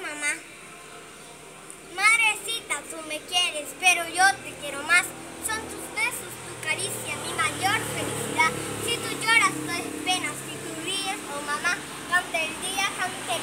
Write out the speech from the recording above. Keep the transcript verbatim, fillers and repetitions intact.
mamá. Madrecita, tú me quieres, pero yo te quiero más. Son tus besos, tu caricia, mi mayor felicidad. Si tú lloras, no es pena. Si tú ríes, oh mamá, canta el día, canta